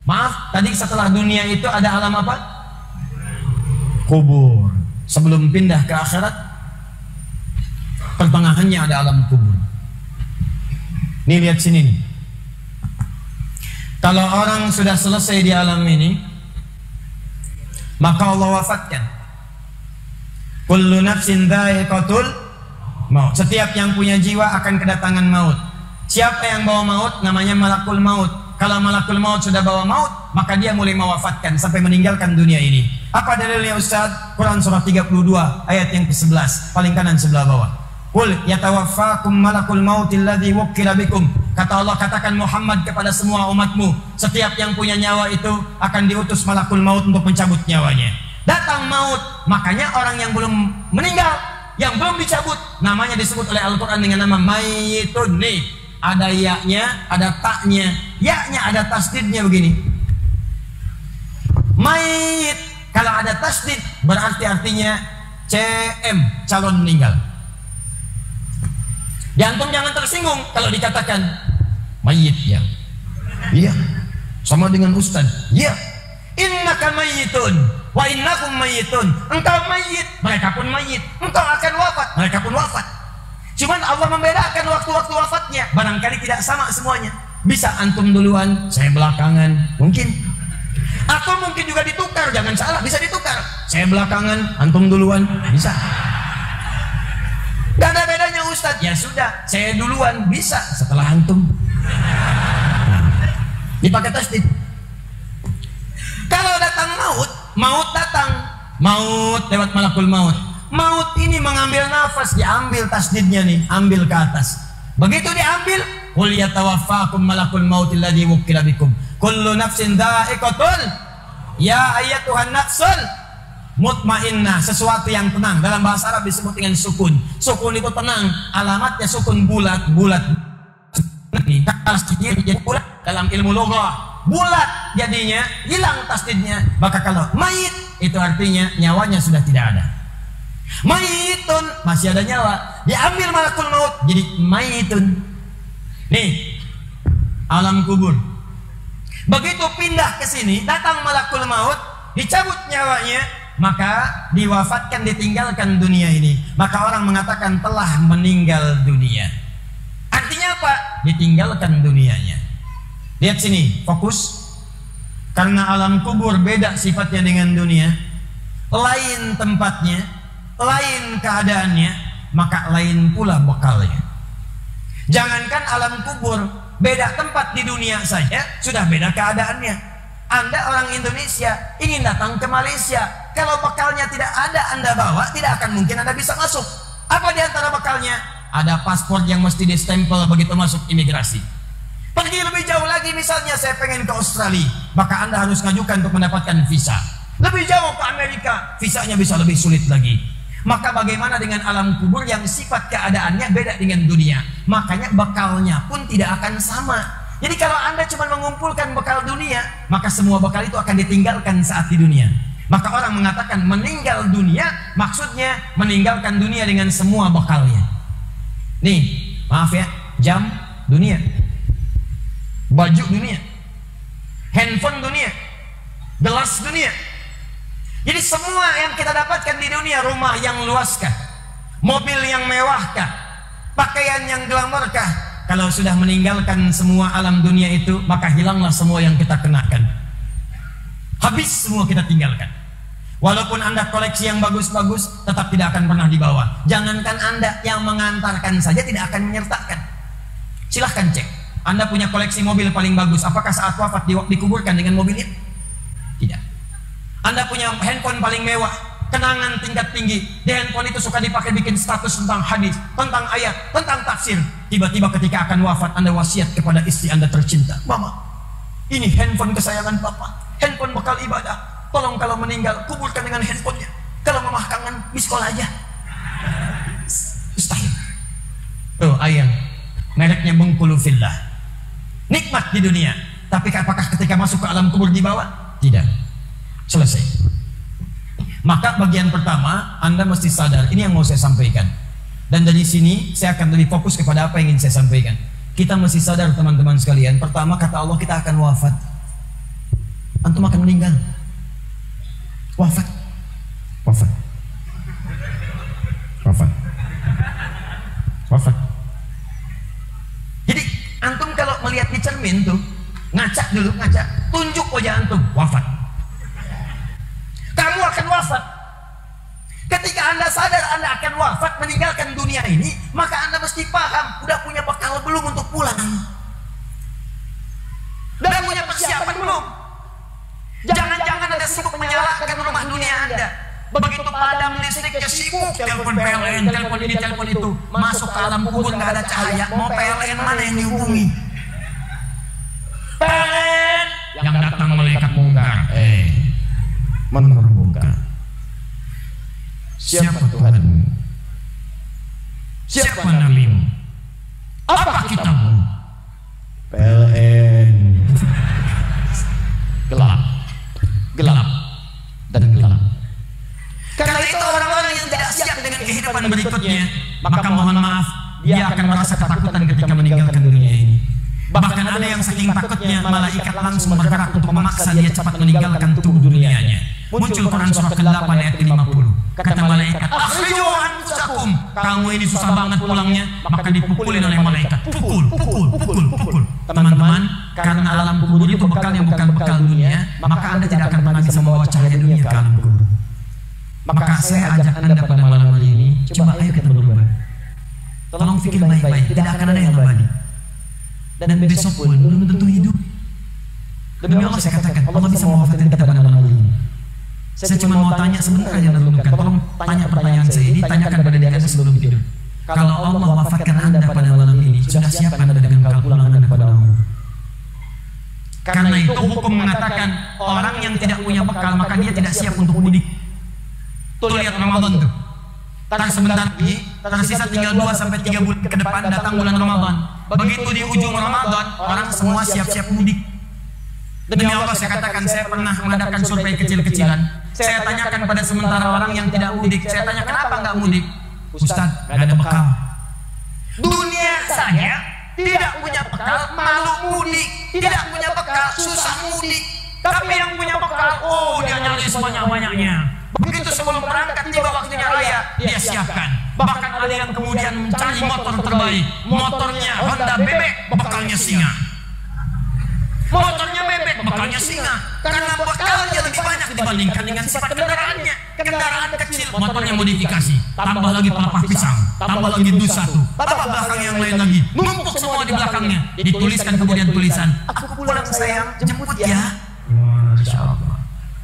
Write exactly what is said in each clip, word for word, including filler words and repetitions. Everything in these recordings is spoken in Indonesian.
Maaf, tadi setelah dunia itu ada alam apa? Kubur. Sebelum pindah ke akhirat, pertengahannya ada alam kubur. Nih lihat sini nih. Kalau orang sudah selesai di alam ini, maka Allah wafatkan. Kullu nafsin dha'iqatul maut. Setiap yang punya jiwa akan kedatangan maut. Siapa yang bawa maut? Namanya malakul maut. Kalau malakul maut sudah bawa maut, maka dia mulai mewafatkan sampai meninggalkan dunia ini. Apa dalilnya Ustaz? Quran surah tiga puluh dua ayat yang ke sebelas, paling kanan sebelah bawah. Qul yatawaffakum malakul mautil ladzi wukkila bikum. Kata Allah, katakan Muhammad kepada semua umatmu, setiap yang punya nyawa itu akan diutus malakul maut untuk mencabut nyawanya. Datang maut, makanya orang yang belum meninggal, yang belum dicabut, namanya disebut oleh Al-Quran dengan nama mayyitun. Nih, ada ya-nya, ada taknya, ya-nya ada tasdidnya begini. Mayit, kalau ada tasdid berarti artinya C M, calon meninggal. Jantung jangan tersinggung kalau dikatakan mayit ya. Iya, sama dengan ustaz. Iya, innaka mayyitun wa innakum mayyitun. Engkau mayit, mereka pun mayit. Engkau akan wafat, mereka pun wafat. Cuman Allah membedakan waktu-waktu wafatnya. Barangkali tidak sama semuanya. Bisa antum duluan, saya belakangan, mungkin. Atau mungkin juga ditukar, jangan salah, bisa ditukar. Saya belakangan, antum duluan, bisa. Gak ada bedanya Ustadz. Ya sudah, saya duluan, bisa setelah antum. Dipakai tasdid. Kalau datang maut, maut datang, maut lewat malakul maut. Maut ini mengambil nafas, diambil tasdidnya nih, ambil ke atas. Begitu diambil, qul yatawaffakum malakul mautil ladzi wukkila bikum. Kullu nafsin dha'iqatul. Ya ayyatuhan nafsul mutmainnah, sesuatu yang tenang. Dalam bahasa Arab disebut dengan sukun. Sukun itu tenang, alamatnya sukun bulat, bulat. Nih, tasdidnya jadi bulat dalam ilmu loghah. Bulat jadinya, hilang tasdidnya. Maka kalau mayit itu artinya nyawanya sudah tidak ada. Mayitun, masih ada nyawa, diambil malakul maut jadi mayitun. Nih, alam kubur. Begitu pindah ke sini, datang malakul maut, dicabut nyawanya, maka diwafatkan, ditinggalkan dunia ini. Maka orang mengatakan telah meninggal dunia. Artinya apa? Ditinggalkan dunianya. Lihat sini, fokus. Karena alam kubur beda sifatnya dengan dunia, lain tempatnya, lain keadaannya, maka lain pula bekalnya. Jangankan alam kubur, beda tempat di dunia saja sudah beda keadaannya. Anda orang Indonesia ingin datang ke Malaysia, kalau bekalnya tidak ada Anda bawa, tidak akan mungkin Anda bisa masuk. Apa di antara bekalnya? Ada paspor yang mesti distempel begitu masuk imigrasi. Pergi lebih jauh lagi, misalnya saya pengen ke Australia, maka Anda harus ngajukan untuk mendapatkan visa. Lebih jauh ke Amerika, visanya bisa lebih sulit lagi. Maka bagaimana dengan alam kubur yang sifat keadaannya beda dengan dunia? Makanya bekalnya pun tidak akan sama. Jadi kalau Anda cuma mengumpulkan bekal dunia, maka semua bekal itu akan ditinggalkan saat di dunia. Maka orang mengatakan meninggal dunia, maksudnya meninggalkan dunia dengan semua bekalnya. Nih, maaf ya, jam dunia, baju dunia, handphone dunia, gelas dunia. Jadi semua yang kita dapatkan di dunia, rumah yang luaskah, mobil yang mewahkah, pakaian yang glamourkah, kalau sudah meninggalkan semua alam dunia itu, maka hilanglah semua yang kita kenakan. Habis semua kita tinggalkan. Walaupun Anda koleksi yang bagus-bagus, tetap tidak akan pernah dibawa. Jangankan Anda, yang mengantarkan saja tidak akan menyertakan. Silahkan cek, Anda punya koleksi mobil paling bagus, apakah saat wafat di dikuburkan dengan mobilnya? Tidak. Anda punya handphone paling mewah, kenangan tingkat tinggi, di handphone itu suka dipakai bikin status tentang hadis, tentang ayat, tentang tafsir. Tiba-tiba ketika akan wafat, Anda wasiat kepada istri Anda tercinta, Mama, ini handphone kesayangan Papa, handphone bekal ibadah, tolong kalau meninggal kuburkan dengan handphonenya. Kalau Mama kangen, miss call aja. Mustahil. Tuh ayam, mereknya Bengkulu Fillah. Nikmat di dunia, tapi apakah ketika masuk ke alam kubur dibawa? Tidak. Selesai. Maka bagian pertama, Anda mesti sadar, ini yang mau saya sampaikan. Dan dari sini saya akan lebih fokus kepada apa yang ingin saya sampaikan. Kita mesti sadar teman-teman sekalian, pertama kata Allah kita akan wafat. antum akan meninggal. Wafat. Wafat. Wafat. Wafat. Jadi antum kalau melihat di cermin tuh, ngacak dulu, ngacak, tunjuk wajah antum, wafat. Kamu akan wafat. Ketika anda sadar anda akan wafat, meninggalkan dunia ini, maka anda mesti paham, udah punya bekal belum untuk pulang? Udah punya persiapan belum? Jangan-jangan anda sibuk menyalakan rumah dunia anda. Begitu padam listriknya, sibuk telepon P L N, telepon ini, telepon itu, masuk ke alam kubur nggak ada cahaya, mau P L N mana yang dihubungi? P L N yang datang malaikat mungkar, eh menurut mungkar. Siapa Tuhanmu? Siapa nabimu? Apa kitabmu? P L N. Gelap, gelap, dan gelap. Karena itu orang-orang yang tidak siap dengan kehidupan berikutnya, maka mohon maaf, dia akan merasa ketakutan ketika meninggalkan dunia ini. Bahkan ada yang saking takutnya, malaikat langsung bergerak untuk memaksa dia cepat meninggalkan tubuh dunianya. Muncul Quran surah kedelapan ayat lima puluh. Kata malaikat, "Akhriju anfusakum." Kamu ini susah banget pulangnya, maka dipukulin oleh malaikat. Pukul, pukul, pukul, pukul. Teman-teman, karena alam kubur itu bekalnya bukan bekal dunia, maka Anda tidak akan pernah bisa membawa cahaya dunia ke alam kubur. Maka saya ajak Anda pada malam hari ini, coba ayo kita berubah. Tolong pikir baik-baik, tidak akan ada yang abadi. Dan besok pun belum tentu hidup. Demi Allah saya katakan, Allah bisa mewafatkan kita pada malam hari ini. Saya cuma mau tanya sebentar aja renungkan. Tolong tanya pertanyaan saya ini, tanyakan pada diri Anda sebelum tidur. Kalau Allah wafatkan Anda pada malam ini, sudah siap Anda dengan bekal pulang Anda kepada Allah? Karena itu hukum mengatakan orang yang tidak punya bekal maka dia tidak siap untuk mudik. Tuh lihat Ramadan tuh. Tar sebentar lagi, tersisa tinggal dua sampai tiga bulan ke depan datang bulan Ramadan. Begitu di ujung Ramadan, orang semua siap-siap mudik. Demi Allah saya katakan, saya pernah mengadakan survei kecil-kecilan. Saya tanyakan pada sementara orang yang tidak mudik, saya tanya kenapa nggak mudik? Ustaz, nggak ada bekal. Dunia saja tidak punya bekal, malu mudik. Tidak punya bekal, susah mudik. Tapi yang punya bekal, oh dia nyari sebanyak-banyaknya. Begitu sebelum berangkat tiba waktunya raya, dia siapkan. Bahkan ada yang kemudian mencari motor terbaik. Motornya Honda Bebek, bekalnya singa. Motornya bebek, bekalnya singa. Karena bekalnya lebih banyak dibandingkan dengan sifat kendaraannya. Kendaraan kecil, motornya modifikasi. Tambah lagi pelepah pisang, tambah lagi dus satu, tambah belakang yang lain lagi. Numpuk semua di belakangnya. Dituliskan kemudian tulisan, "Aku pulang sayang, jemput ya." Masya Allah.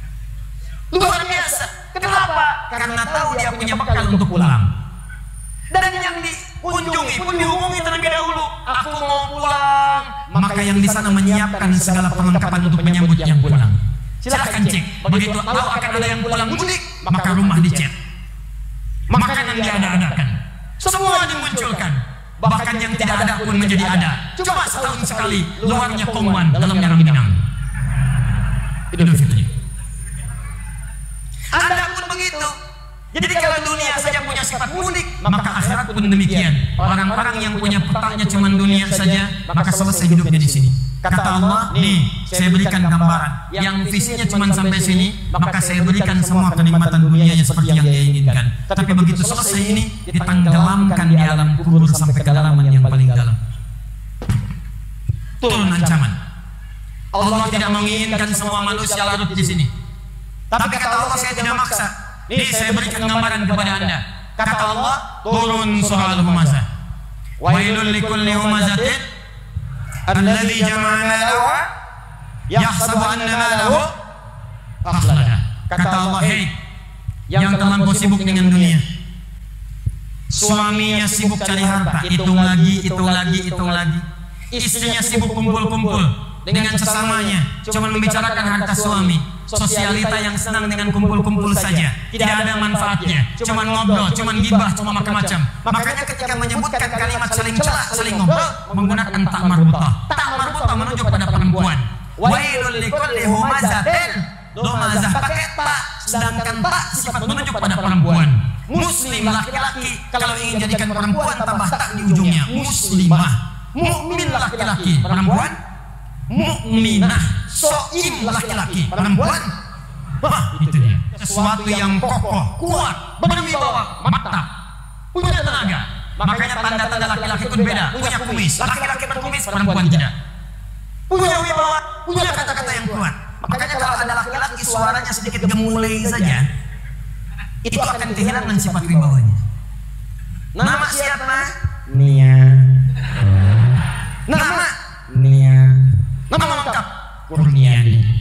Luar biasa. Kenapa? Karena tahu dia punya bekal untuk pulang. Dan yang dikunjungi pun dihubungi terlebih dahulu. Aku mau pulang. Maka yang di sana menyiapkan segala perlengkapan untuk menyambut yang pulang. Silahkan cek. Begitu tahu akan ada yang pulang mudik, maka rumah dicek. Makanan diada-adakan. Semua dimunculkan. Bahkan yang tidak ada pun menjadi ada. Cuma setahun sekali. Luarnya kongwan, dalamnya rangginang. Idul Fitri. Anda pun begitu. Jadi kalau dunia saja punya sifat mudik, maka akhirat pun demikian. Orang-orang yang punya petanya cuma dunia saja, maka selesai hidupnya di sini. Kata Allah, nih saya berikan gambaran. Yang visinya cuma sampai sini, maka saya berikan semua kenikmatan dunianya seperti yang dia inginkan. Tapi begitu selesai ini, ditenggelamkan di alam kubur sampai kedalaman yang paling dalam. Turun ancaman. Allah tidak menginginkan semua manusia larut di sini. Tapi kata Allah, saya tidak maksa. Nih saya berikan gambaran kepada Anda. Kata Allah, turun surah Al-Humazah. Wailul likulli humazatin alladzi jama'a malahu yahsabu anna malahu akhlada. Kata Allah, hei yang terlampau sibuk dengan dunia. Suaminya sibuk cari harta, hitung lagi, hitung lagi, hitung lagi. Istrinya sibuk kumpul-kumpul dengan sesamanya, cuma membicarakan harta suami. Sosialita yang senang dengan kumpul-kumpul saja, tidak ada manfaatnya, cuma ngobrol, cuma gibah, cuma macam-macam. Makanya ketika menyebutkan kalimat saling celak, saling ngobrol, menggunakan tak marbutah. Tak marbutah menunjuk pada perempuan. Wailul likulli humazatin, lumazah pakai tak, sedangkan tak sifat menunjuk pada perempuan. Muslim laki-laki, kalau ingin jadikan perempuan tambah tak di ujungnya. Muslimah, mukmin laki-laki, perempuan mukminah, soim laki-laki, perempuan. Wah, itu dia. Sesuatu yang kokoh, kuat, berwibawa, mantap, punya tenaga. Makanya tanda-tanda laki-laki itu beda. Punya kumis, laki-laki berkumis, perempuan tidak. Punya wibawa, punya kata-kata yang kuat. Makanya kalau ada laki-laki suaranya sedikit gemulai saja, itu akan kehilangan sifat wibawanya. Nama siapa? Nia. Nama? Nia. Nama lengkap? Kurniani.